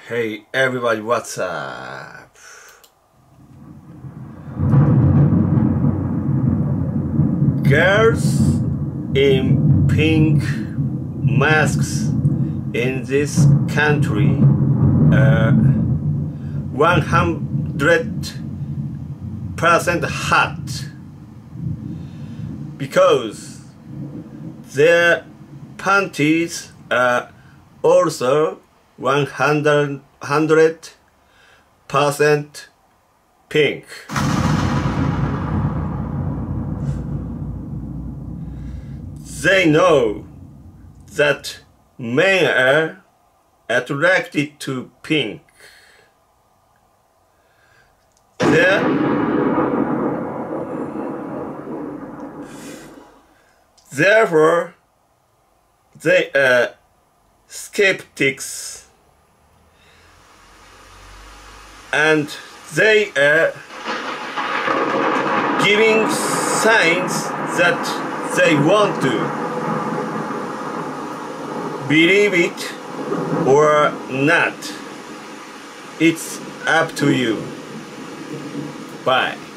Hey everybody, what's up? Girls in pink masks in this country 100% hot because their panties are also 100% pink. They know that men are attracted to pink. Therefore, they are skeptics and they are giving signs that they want to believe it or not. It's up to you. Bye.